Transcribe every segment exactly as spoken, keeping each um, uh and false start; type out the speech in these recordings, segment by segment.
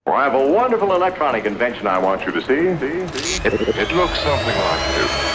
Well, I have a wonderful electronic invention I want you to see. See? See? It, it looks something like this.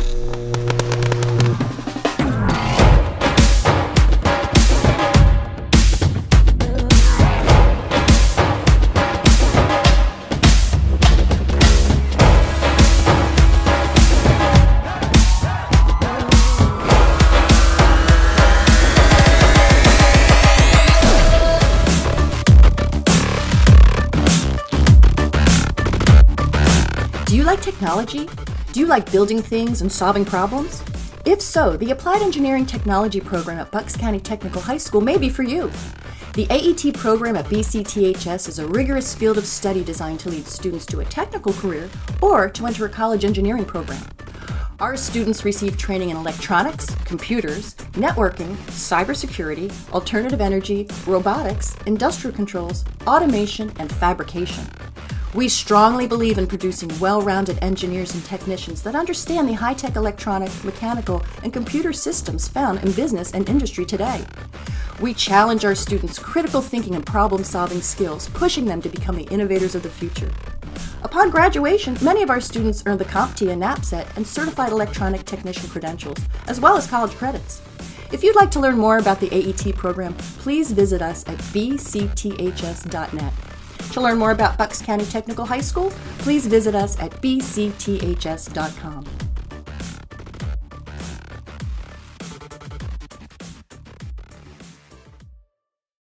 Do you like technology? Do you like building things and solving problems? If so, the Applied Engineering Technology program at Bucks County Technical High School may be for you. The A E T program at B C T H S is a rigorous field of study designed to lead students to a technical career or to enter a college engineering program. Our students receive training in electronics, computers, networking, cybersecurity, alternative energy, robotics, industrial controls, automation, and fabrication. We strongly believe in producing well-rounded engineers and technicians that understand the high-tech electronic, mechanical, and computer systems found in business and industry today. We challenge our students' critical thinking and problem-solving skills, pushing them to become the innovators of the future. Upon graduation, many of our students earn the CompTIA NAPSET and Certified Electronic Technician credentials, as well as college credits. If you'd like to learn more about the A E T program, please visit us at b c t h s dot net. To learn more about Bucks County Technical High School, please visit us at b c t h s dot com.